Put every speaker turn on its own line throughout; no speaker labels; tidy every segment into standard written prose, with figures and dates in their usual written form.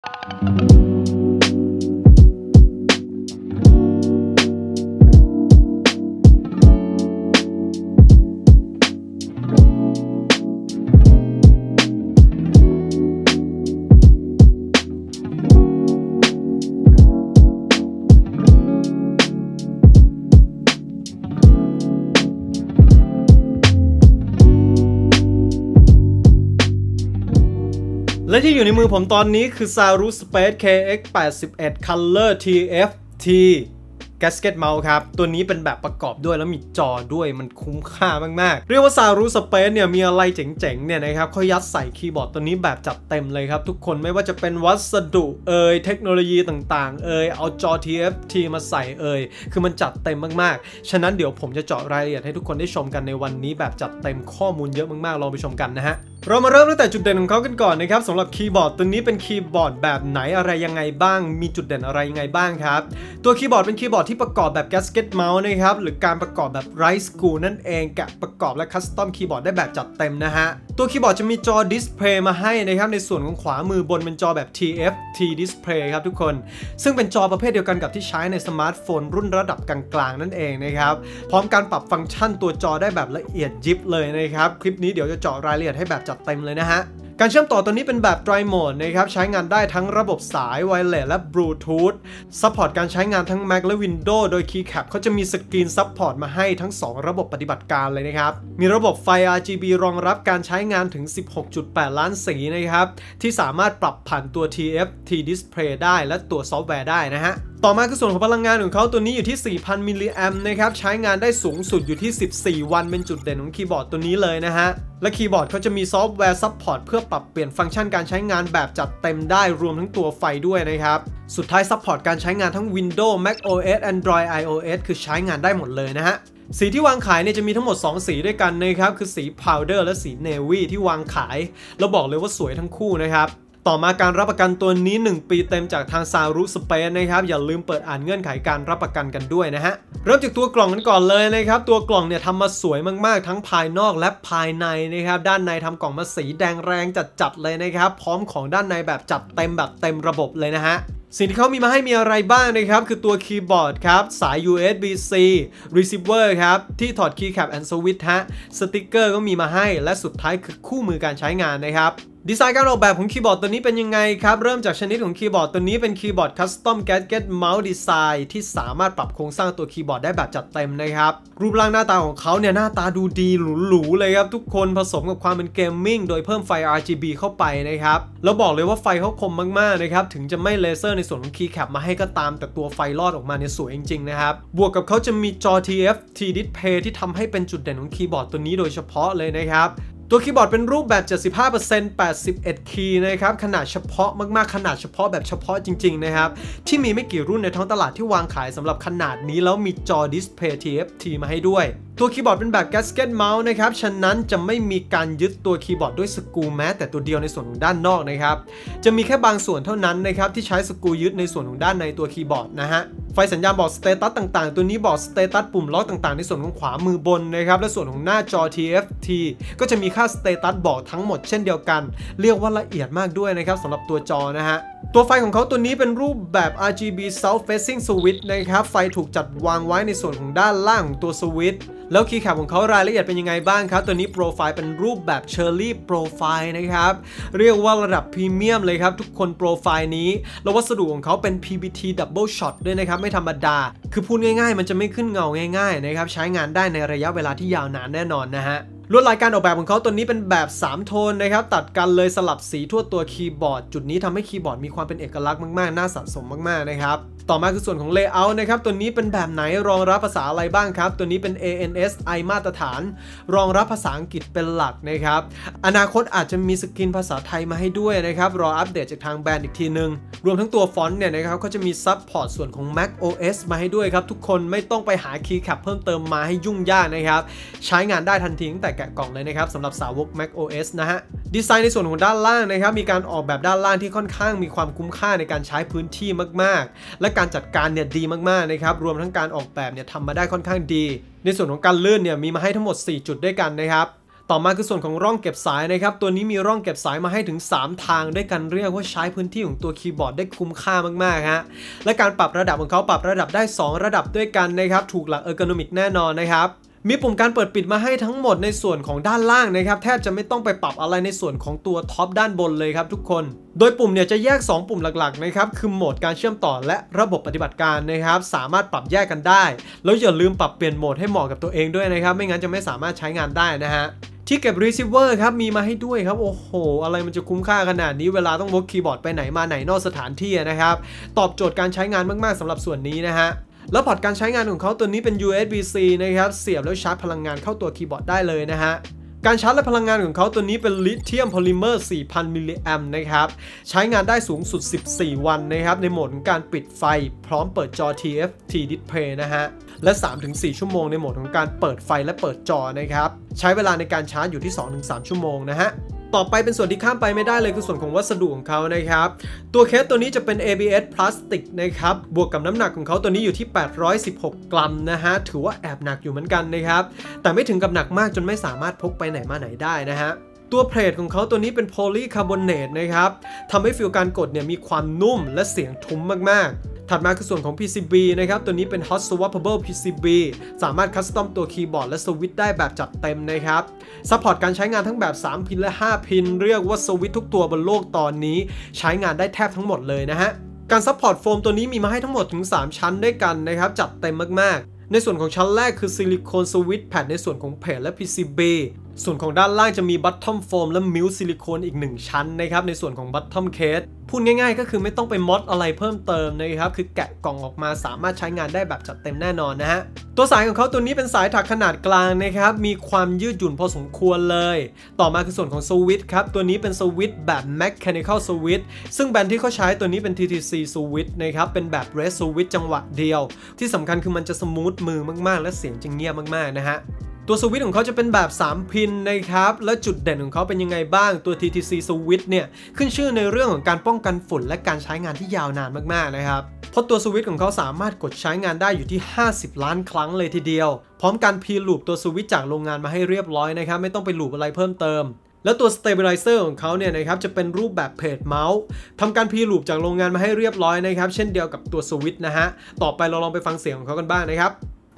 และที่อยู่ในมือผมตอนนี้คือ Saurus Space KX81 Color TFT Gasket Mouse ครับตัวนี้เป็นแบบประกอบด้วยแล้วมีจอด้วยมันคุ้มค่ามากๆเรียกว่า Saurus Space เนี่ยมีอะไรเจ๋งๆเนี่ยนะครับเขายัดใส่คีย์บอร์ดตัวนี้แบบจัดเต็มเลยครับทุกคนไม่ว่าจะเป็นวัสดุเทคโนโลยีต่างๆเอาจอ TFT มาใส่คือมันจัดเต็มมากๆฉะนั้นเดี๋ยวผมจะเจาะรายละเอียดให้ทุกคนได้ชมกันในวันนี้แบบจัดเต็มข้อมูลเยอะมากๆลองไปชมกันนะฮะเรามาเริ่มตั้งแต่จุดเด่นของเขากันก่อนนะครับสำหรับคีย์บอร์ดตัวนี้เป็นคีย์บอร์ดแบบไหนอะไรยังไงบ้างมีจุดเด่นอะไรยังไงบ้างครับตัวคีย์บอร์ดเป็นคีย์บอร์ดที่ประกอบแบบ Gasket Mouse นะครับหรือการประกอบแบบ Write School นั่นเองกะประกอบและคัสตอมคีย์บอร์ดได้แบบจัดเต็มนะฮะตัวคีย์บอร์ดจะมีจอดิสเพลย์มาให้นะครับในส่วนของขวามือบนเป็นจอแบบ TFT Display ครับทุกคนซึ่งเป็นจอประเภทเดียวกันกับที่ใช้ในสมาร์ทโฟนรุ่นระดับกลางๆนั่นเองนะครับพร้อมการปรับฟังก์ชันตัวจอได้แบบละเอียดยิบเลยนะครับคลิปนี้เดี๋ยวจะเจาะรายละเอียดให้แบบจัดเต็มเลยนะฮะการเชื่อมต่อตัวนี้เป็นแบบ Dry Mode นะครับใช้งานได้ทั้งระบบสาย Wireless และ Bluetooth ซัพพอร์ตการใช้งานทั้ง Mac และ Windows โดย Keycap เขาจะมีสกรีนซัพพอร์ตมาให้ทั้ง2ระบบปฏิบัติการเลยนะครับมีระบบไฟ RGB รองรับการใช้งานถึง 16.8 ล้านสีนะครับที่สามารถปรับผ่านตัว TFT Display ได้และตัวซอฟต์แวร์ได้นะฮะต่อมาคือส่วนของพลังงานของเขาตัวนี้อยู่ที่ 4,000 มิลลิแอมป์นะครับใช้งานได้สูงสุดอยู่ที่ 14 วันเป็นจุดเด่นของคีย์บอร์ดตัวนี้เลยนะฮะและคีย์บอร์ดเขาจะมีซอฟต์แวร์ซัพพอร์ตเพื่อปรับเปลี่ยนฟังก์ชันการใช้งานแบบจัดเต็มได้รวมทั้งตัวไฟด้วยนะครับสุดท้ายซัพพอร์ตการใช้งานทั้ง Windows Mac OS Android iOS คือใช้งานได้หมดเลยนะฮะสีที่วางขายเนี่ยจะมีทั้งหมด2สีด้วยกันนะครับคือสี Powder และสี Navy ที่วางขายแล้วบอกเลยว่าสวยทั้งคู่นะครับต่อมาการรับประกันตัวนี้1ปีเต็มจากทาง Saurus Space นะครับอย่าลืมเปิดอ่านเงื่อนไขการรับประกันกันด้วยนะฮะเริ่มจากตัวกล่องกันก่อนเลยนะครับตัวกล่องเนี่ยทำมาสวยมากๆทั้งภายนอกและภายในนะครับด้านในทำกล่องมาสีแดงแรงจัดๆเลยนะครับพร้อมของด้านในแบบจัดเต็มแบบเต็มระบบเลยนะฮะสิ่งที่เขามีมาให้มีอะไรบ้างนะครับคือตัวคีย์บอร์ดครับสาย USB-C receiver ครับที่ถอด Keycap and Switch ฮะสติกเกอร์ก็มีมาให้และสุดท้ายคือคู่มือการใช้งานนะครับดีไซน์การออกแบบของคีย์บอร์ดตัวนี้เป็นยังไงครับเริ่มจากชนิดของคีย์บอร์ดตัวนี้เป็นคีย์บอร์ด Custom Gadget Mouse Design ที่สามารถปรับโครงสร้างตัวคีย์บอร์ดได้แบบจัดเต็มนะครับรูปร่างหน้าตาของเขาเนี่ยหน้าตาดูดีหรูๆเลยครับทุกคนผสมกับความเป็นเกมมิ่งโดยเพิ่มไฟ RGB เข้าไปนะครับแล้วบอกเลยว่าไฟเขาคมมากๆนะครับถึงจะไม่เลเซอร์ในส่วนของ Keycap มาให้ก็ตามแต่ตัวไฟลอดออกมาเนี่ยสวยจริงๆนะครับบวกกับเขาจะมีจอ TFT Display ที่ทำให้เป็นจุดเด่นของคีย์บอร์ดตัวนี้โดยเฉพาะเลยนะครับตัวคีย์บอร์ดเป็นรูปแบบ 75% 81 คีย์นะครับขนาดเฉพาะมากๆขนาดเฉพาะแบบเฉพาะจริงๆนะครับที่มีไม่กี่รุ่นในท้องตลาดที่วางขายสำหรับขนาดนี้แล้วมีจอดิสเพลย์ TFT มาให้ด้วยตัวคีย์บอร์ดเป็นแบบ Gasket Mouse นะครับฉะนั้นจะไม่มีการยึดตัวคีย์บอร์ดด้วยสกรูแม้แต่ตัวเดียวในส่วนของด้านนอกนะครับจะมีแค่บางส่วนเท่านั้นนะครับที่ใช้สกรูยึดในส่วนของด้านในตัวคีย์บอร์ดนะฮะไฟสัญญาณบอกสเตตัสต่างๆตัวนี้บอกสเตตัสปุ่มล็อกต่างๆในส่วนของขวามือบนนะครับและส่วนของหน้าจอ TFT ก็จะมีค่าสเตตัสบอกทั้งหมดเช่นเดียวกันเรียกว่าละเอียดมากด้วยนะครับสำหรับตัวจอนะฮะตัวไฟของเขาตัวนี้เป็นรูปแบบ RGB South Facing Switch นะครับไฟถูกจัดวางไว้ในส่วนของด้านล่างของตัวสวิตช์แล้วคีย์แคปของเขารายละเอียดเป็นยังไงบ้างครับตัวนี้โปรไฟล์เป็นรูปแบบ Cherry Profile นะครับเรียกว่าระดับพรีเมียมเลยครับทุกคนโปรไฟล์นี้แล้ววัสดุของเขาเป็น PBT Double Shot ด้วยนะครับไม่ธรรมดาคือพูดง่ายๆมันจะไม่ขึ้นเงาง่ายๆนะครับใช้งานได้ในระยะเวลาที่ยาวนานแน่นอนนะฮะลวดลายการออกแบบของเขาตัวนี้เป็นแบบ3โทนนะครับตัดกันเลยสลับสีทั่วตัวคีย์บอร์ดจุดนี้ทำให้คีย์บอร์ดมีความเป็นเอกลักษณ์มากๆน่าสะสมมากๆนะครับต่อมาคือส่วนของ Layout นะครับตัวนี้เป็นแบบไหนรองรับภาษาอะไรบ้างครับตัวนี้เป็น ANSI มาตรฐานรองรับภาษาอังกฤษเป็นหลักนะครับอนาคตอาจจะมีสกรีนภาษาไทยมาให้ด้วยนะครับรออัปเดตจากทางแบรนด์อีกทีนึงรวมทั้งตัวฟอนต์เนี่ยนะครับเขาจะมีซัพพอร์ตส่วนของ Mac OS มาให้ด้วยครับทุกคนไม่ต้องไปหาคีย์แคปเพิ่มเติมมาให้ยุ่งยากนะครับใช้งานได้ทันทีตั้งแต่แกะกล่องเลยนะครับสำหรับสาวก Mac OS นะฮะดีไซน์ในส่วนของด้านล่างนะครับมีการออกแบบด้านล่างที่ค่อนข้างมีความคุ้มค่าในการใช้พื้นที่มากๆและการจัดการเนี่ยดีมากๆนะครับรวมทั้งการออกแบบเนี่ยทำมาได้ค่อนข้างดีในส่วนของการลื่นเนี่ยมีมาให้ทั้งหมด4จุดด้วยกันนะครับต่อมาคือส่วนของร่องเก็บสายนะครับตัวนี้มีร่องเก็บสายมาให้ถึง3ทางด้วยกันเรียกว่าใช้พื้นที่ของตัวคีย์บอร์ดได้คุ้มค่ามากๆฮะและการปรับระดับของเขาปรับระดับได้2ระดับด้วยกันนะครับถูกหลักเออร์โกนอมิกแน่นอนนะครับมีปุ่มการเปิดปิดมาให้ทั้งหมดในส่วนของด้านล่างนะครับแทบจะไม่ต้องไปปรับอะไรในส่วนของตัวท็อปด้านบนเลยครับทุกคนโดยปุ่มเนี่ยจะแยก2ปุ่มหลักๆนะครับคือโหมดการเชื่อมต่อและระบบปฏิบัติการนะครับสามารถปรับแยกกันได้แล้วอย่าลืมปรับเปลี่ยนโหมดให้เหมาะกับตัวเองด้วยนะครับไม่งั้นจะไม่สามารถใช้งานได้นะฮะที่เก็บ receiver ครับมีมาให้ด้วยครับโอ้โหอะไรมันจะคุ้มค่าขนาดนี้เวลาต้องวกคีย์บอร์ดไปไหนมาไหนนอกสถานที่นะครับตอบโจทย์การใช้งานมากๆสำหรับส่วนนี้นะฮะแล้วพอร์ตการใช้งานของเขาตัวนี้เป็น USB-C นะครับเสียบแล้วชาร์จพลังงานเข้าตัวคีย์บอร์ดได้เลยนะฮะการชาร์จและพลังงานของเขาตัวนี้เป็นลิเธียมโพลิเมอร์ 4,000 มิลลิแอมป์นะครับใช้งานได้สูงสุด14 วันนะครับในโหมดของการปิดไฟพร้อมเปิดจอ TFT Display นะฮะและ 3-4 ชั่วโมงในโหมดของการเปิดไฟและเปิดจอนะครับใช้เวลาในการชาร์จอยู่ที่ 2-3 ชั่วโมงนะฮะต่อไปเป็นส่วนที่ข้ามไปไม่ได้เลยคือส่วนของวัสดุของเขานะครับตัวเคสตัวนี้จะเป็น ABS พลาสติกนะครับบวกกับน้ำหนักของเขาตัวนี้อยู่ที่816 กรัมนะฮะถือว่าแอบหนักอยู่เหมือนกันนะครับแต่ไม่ถึงกับหนักมากจนไม่สามารถพกไปไหนมาไหนได้นะฮะตัวเพลทของเขาตัวนี้เป็นโพลีคาร์บอเนตนะครับทำให้ฟีลการกดเนี่ยมีความนุ่มและเสียงทุ้มมากๆถัดมาคือส่วนของ PCB นะครับตัวนี้เป็น Hot Swappable PCB สามารถคัสตอมตัวคีย์บอร์ดและสวิตช์ได้แบบจัดเต็มนะครับซัพพอร์ตการใช้งานทั้งแบบ3พินและ5พินเรียกว่าสวิตช์ทุกตัวบนโลกตอนนี้ใช้งานได้แทบทั้งหมดเลยนะฮะการซัพพอร์ตโฟมตัวนี้มีมาให้ทั้งหมดถึง3ชั้นด้วยกันนะครับจัดเต็มมากๆในส่วนของชั้นแรกคือซิลิโคนสวิตช์แพดในส่วนของเพลทและ PCB ส่วนของด้านล่างจะมีบัตทอมโฟมและมิลซิลิโคนอีก1ชั้นนะครับในส่วนของบัตทอมเคสพูดง่ายๆก็คือไม่ต้องไปมอดอะไรเพิ่มเติมนะครับคือแกะกล่องออกมาสามารถใช้งานได้แบบจัดเต็มแน่นอนนะฮะตัวสายของเขาตัวนี้เป็นสายถักขนาดกลางนะครับมีความยืดหยุ่นพอสมควรเลยต่อมาคือส่วนของสวิตช์ครับตัวนี้เป็นสวิตช์แบบ Mechanical Switch ซึ่งแบรนด์ที่เขาใช้ตัวนี้เป็น TTC Switch นะครับเป็นแบบ Red Switch จังหวะเดียวที่สำคัญคือมันจะสมูทมือมากๆและเสียงจะเงียบมากๆนะฮะตัวสวิตช์ของเขาจะเป็นแบบ3พินนะครับและจุดเด่นของเขาเป็นยังไงบ้างตัว TTC Switch เนี่ยขึ้นชื่อในเรื่องของการป้องกันฝุ่นและการใช้งานที่ยาวนานมากๆนะครับเพราะตัวสวิตช์ของเขาสามารถกดใช้งานได้อยู่ที่50 ล้านครั้งเลยทีเดียวพร้อมการพีลูปตัวสวิตช์จากโรงงานมาให้เรียบร้อยนะครับไม่ต้องไปลูปอะไรเพิ่มเติมแล้วตัว Stabilizer ของเขาเนี่ยนะครับจะเป็นรูปแบบเพจเมาส์ทำการพีลูปจากโรงงานมาให้เรียบร้อยนะครับเช่นเดียวกับตัวสวิตช์นะฮะต่อไปเราลองไปฟังเสียงของเขากันบ้างนะครับ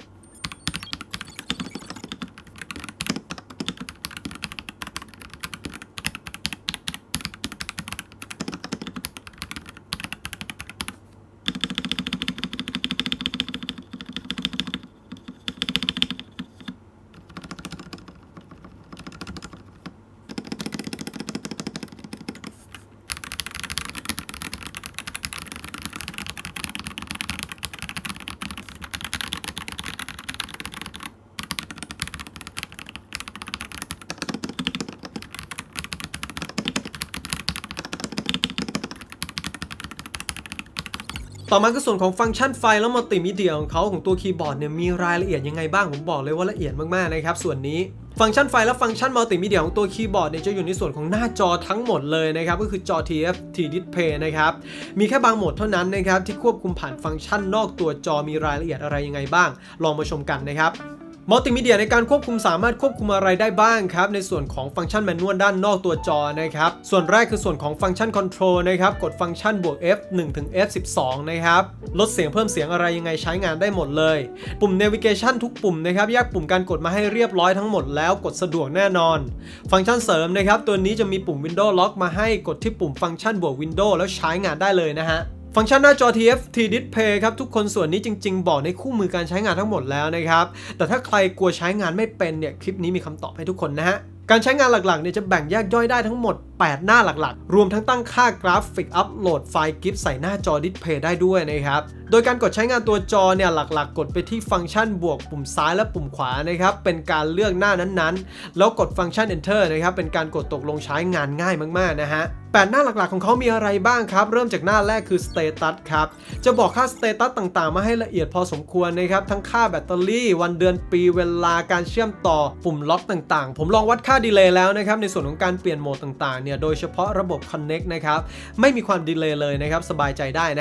ต่อมาก็ส่วนของฟังก์ชันไฟและมัลติมีเดียของเขาของตัวคีย์บอร์ดเนี่ยมีรายละเอียดยังไงบ้างผมบอกเลยว่าละเอียดมากๆนะครับส่วนนี้ฟังก์ชันไฟและฟังก์ชันมัลติมีเดียของตัวคีย์บอร์ดเนี่ยจะอยู่ในส่วนของหน้าจอทั้งหมดเลยนะครับก็คือจอ TFT Display นะครับมีแค่บางโหมดเท่านั้นนะครับที่ควบคุมผ่านฟังก์ชันนอกตัวจอมีรายละเอียดอะไรยังไงบ้างลองมาชมกันนะครับมัลติมีเดียในการควบคุมสามารถควบคุมอะไรได้บ้างครับในส่วนของฟังก์ชันแมนนวลด้านนอกตัวจอนะครับส่วนแรกคือส่วนของฟังก์ชันคอนโทรลนะครับกดฟังก์ชันบวก F1 ถึง F12 นะครับลดเสียงเพิ่มเสียงอะไรยังไงใช้งานได้หมดเลยปุ่ม Navigation ทุกปุ่มนะครับแยกปุ่มการกดมาให้เรียบร้อยทั้งหมดแล้วกดสะดวกแน่นอนฟังก์ชันเสริมนะครับตัวนี้จะมีปุ่ม Window Lock มาให้กดที่ปุ่มฟังก์ชันบวก Window แล้วใช้งานได้เลยนะฮะฟังก์ชันหน้าจอ TFT Display ครับทุกคนส่วนนี้จริงๆบอกในคู่มือการใช้งานทั้งหมดแล้วนะครับแต่ถ้าใครกลัวใช้งานไม่เป็นเนี่ยคลิปนี้มีคำตอบให้ทุกคนนะฮะการใช้งานหลักๆเนี่ยจะแบ่งแยกย่อยได้ทั้งหมด8หน้าหลักๆรวมทั้งตั้งค่ากราฟิกอัปโหลดไฟล์ GIF ใส่หน้าจอ Display ได้ด้วยนะครับโดยการกดใช้งานตัวจอเนี่ยหลักๆกดไปที่ฟังก์ชันบวกปุ่มซ้ายและปุ่มขวานะครับเป็นการเลือกหน้านั้นๆแล้วกดฟังก์ชัน Enter นะครับเป็นการกดตกลงใช้งานง่ายมากๆนะฮะ8หน้าหลักๆของเขามีอะไรบ้างครับเริ่มจากหน้าแรกคือ Status ครับจะบอกค่า Status ต่างๆมาให้ละเอียดพอสมควรนะครับทั้งค่าแบตเตอรี่วันเดือนปีเวลาการเชื่อมต่อปุ่มล็อกต่างๆผมลองวัดค่าดีเลย์แล้วนะครับในส่วนของการเปลี่ยนโหมดต่างๆเนี่ยโดยเฉพาะระบบ Connect นะครับไม่มีความดีเลย์เลยนะครับสบายใจได้นะฮะ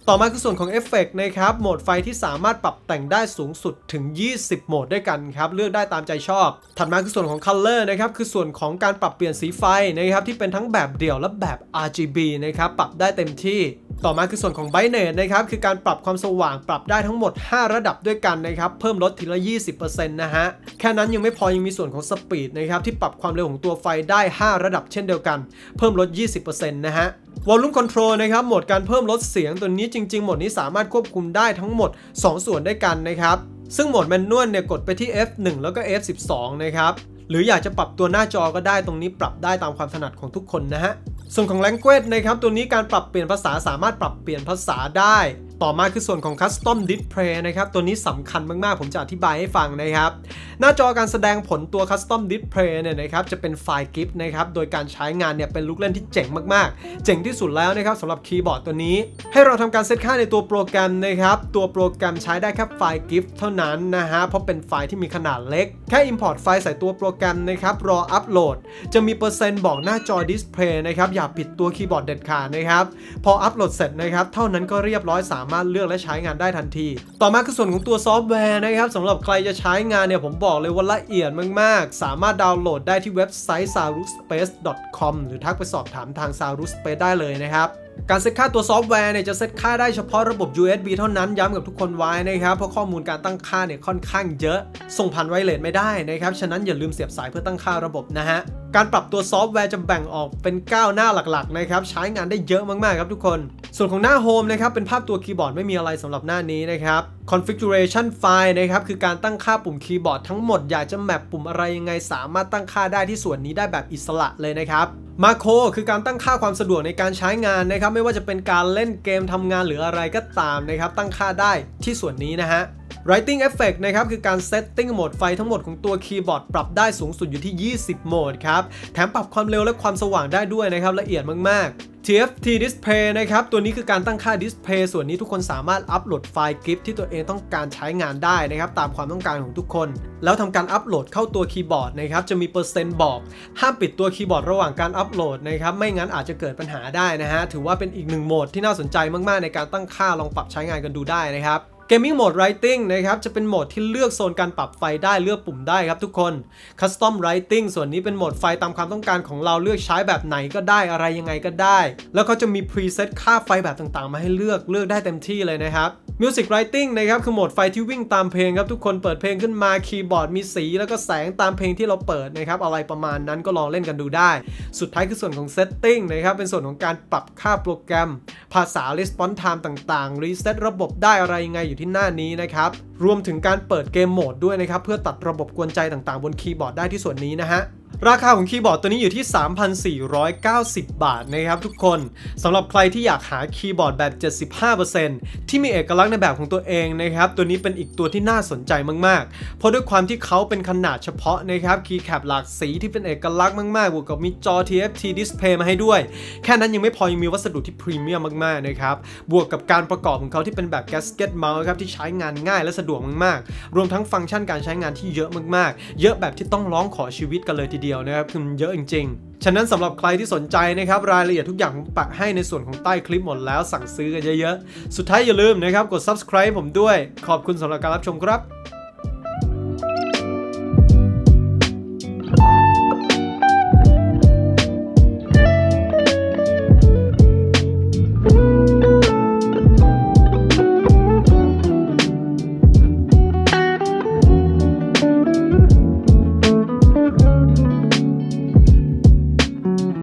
ต่อมาคือส่วนของเอฟเฟกต์นะครับโหมดไฟที่สามารถปรับแต่งได้สูงสุดถึง20โหมดด้วยกันครับเลือกได้ตามใจชอบถัดมาคือส่วนของ Color นะครับคือส่วนของการปรับเปลี่ยนสีไฟนะครับที่เป็นทั้งแบบเดี่ยวและแบบ RGB นะครับปรับได้เต็มที่ต่อมาคือส่วนของ Brightness นะครับคือการปรับความสว่างปรับได้ทั้งหมด5ระดับด้วยกันนะครับเพิ่มลดทีละ 20% นะฮะแค่นั้นยังไม่พอยังมีส่วนของ Speed นะครับที่ปรับความเร็วของตัวไฟได้5ระดับเช่นเดียวกันเพิ่มลด 20% นะฮะVolume Control นะครับโหมดการเพิ่มลดเสียงตัวนี้จริงๆโหมดนี้สามารถควบคุมได้ทั้งหมด2ส่วนด้วยกันนะครับซึ่งโหมดแมนนวลเนี่ยกดไปที่ F1 แล้วก็ F12 นะครับหรืออยากจะปรับตัวหน้าจอก็ได้ตรงนี้ปรับได้ตามความถนัดของทุกคนนะฮะส่วนของ Language นะครับตัวนี้การปรับเปลี่ยนภาษาสามารถปรับเปลี่ยนภาษาได้ต่อมาคือส่วนของ Custom Display นะครับตัวนี้สำคัญมากๆผมจะอธิบายให้ฟังนะครับหน้าจอการแสดงผลตัว Custom Display เนี่ยนะครับจะเป็นไฟล์ GIF นะครับโดยการใช้งานเนี่ยเป็นลูกเล่นที่เจ๋งมากๆเจ๋งที่สุดแล้วนะครับสำหรับคีย์บอร์ดตัวนี้ให้เราทำการเซตค่าในตัวโปรแกรมนะครับตัวโปรแกรมใช้ได้แค่ไฟล์ GIF เท่านั้นนะฮะเพราะเป็นไฟล์ที่มีขนาดเล็กแค่ Import ไฟล์ใส่ตัวโปรแกรมนะครับรออัปโหลดจะมีเปอร์เซ็นต์บอกหน้าจอ Display นะครับอย่าปิดตัวคีย์บอร์ดเด็ดขาดนะครับพออัปโหลดเสร็จนะครับเท่านั้นก็เรียบร้อยสามารถเลือกและใช้งานได้ทันทีต่อมาคือส่วนของตัวซอฟต์แวร์นะครับสำหรับใครจะใช้งานเนี่ยผมบอกเลยว่าละเอียดมากๆสามารถดาวน์โหลดได้ที่เว็บไซต์ saruspace.com หรือทักไปสอบถามทาง Saruspace ได้เลยนะครับการเซตค่าตัวซอฟต์แวร์เนี่ยจะเซตค่าได้เฉพาะระบบ USB เท่านั้นย้ำกับทุกคนไว้นะครับเพราะข้อมูลการตั้งค่าเนี่ยค่อนข้างเยอะส่งผ่านไวเลสไม่ได้นะครับฉะนั้นอย่าลืมเสียบสายเพื่อตั้งค่าระบบนะฮะการปรับตัวซอฟต์แวร์จะแบ่งออกเป็น9หน้าหลักๆนะครับใช้งานได้เยอะมากๆครับทุกคนส่วนของหน้า Home นะครับเป็นภาพตัวคีย์บอร์ดไม่มีอะไรสำหรับหน้านี้นะครับ Configuration File นะครับคือการตั้งค่าปุ่มคีย์บอร์ดทั้งหมดอยากจะแมปปุ่มอะไรยังไงสามารถตั้งค่าได้ที่ส่วนนี้ได้แบบอิสระเลยนะครับมาโครคือการตั้งค่าความสะดวกในการใช้งานนะครับไม่ว่าจะเป็นการเล่นเกมทำงานหรืออะไรก็ตามนะครับตั้งค่าได้ที่ส่วนนี้นะฮะ Writing Effect นะครับคือการเซตติ้งโหมดไฟทั้งหมดของตัวคีย์บอร์ดปรับได้สูงสุดอยู่ที่20โหมดครับแถมปรับความเร็วและความสว่างได้ด้วยนะครับละเอียดมากๆ TFT Display นะครับตัวนี้คือการตั้งค่า Display ส่วนนี้ทุกคนสามารถอัปโหลดไฟล์ GIF ที่ตัวเองต้องการใช้งานได้นะครับตามความต้องการของทุกคนแล้วทำการอัปโหลดเข้าตัวคีย์บอร์ดนะครับจะมีเปอร์เซ็นต์บอกห้ามปิดตัวคีย์บอร์ดระหว่างการอัปโหลดนะครับไม่งั้นอาจจะเกิดปัญหาได้นะฮะถือว่าเป็นอีกหนึ่งโหมดที่น่าสนใจมากๆในการตั้งค่าลองปรับใช้งานกันดูได้นะครับGaming Mode Writing นะครับจะเป็นโหมดที่เลือกโซนการปรับไฟได้เลือกปุ่มได้ครับทุกคน Custom Writing ส่วนนี้เป็นโหมดไฟตามความต้องการของเราเลือกใช้แบบไหนก็ได้อะไรยังไงก็ได้แล้วก็จะมี preset ค่าไฟแบบต่างๆมาให้เลือกได้เต็มที่เลยนะครับ Music Writing นะครับคือโหมดไฟที่วิ่งตามเพลงครับทุกคนเปิดเพลงขึ้นมาคีย์บอร์ดมีสีแล้วก็แสงตามเพลงที่เราเปิดนะครับอะไรประมาณนั้นก็ลองเล่นกันดูได้สุดท้ายคือส่วนของ Setting นะครับเป็นส่วนของการปรับค่าโปรแกรมภาษา Response Time ต่างๆ Reset ระบบได้อะไรยังไงอยู่ที่หน้านี้นะครับรวมถึงการเปิดเกมโหมดด้วยนะครับเพื่อตัดระบบกวนใจต่างๆบนคีย์บอร์ดได้ที่ส่วนนี้นะฮะราคาของคีย์บอร์ดตัวนี้อยู่ที่ 3,490 บาทนะครับทุกคนสำหรับใครที่อยากหาคีย์บอร์ดแบบ 75% ที่มีเอกลักษณ์ในแบบของตัวเองนะครับตัวนี้เป็นอีกตัวที่น่าสนใจมากๆเพราะด้วยความที่เขาเป็นขนาดเฉพาะนะครับคีย์แคปหลากสีที่เป็นเอกลักษณ์มากๆบวกกับมีจอ TFT Display มาให้ด้วยแค่นั้นยังไม่พอยังมีวัสดุที่พรีเมียมมากๆนะครับบวกกับการประกอบของเขาที่เป็นแบบ Gasket Mouse ครับที่ใช้งานง่ายและสะดวกมากๆรวมทั้งฟังก์ชันการใช้งานที่เยอะมากๆเยอะแบบที่ต้องร้องขอชีวิตกันเลยทีเดียวนะครับคือมันเยอะจริงๆฉะนั้นสำหรับใครที่สนใจนะครับรายละเอียดทุกอย่างผมปักให้ในส่วนของใต้คลิปหมดแล้วสั่งซื้อกันเยอะๆสุดท้ายอย่าลืมนะครับกด subscribe ผมด้วยขอบคุณสำหรับการรับชมครับ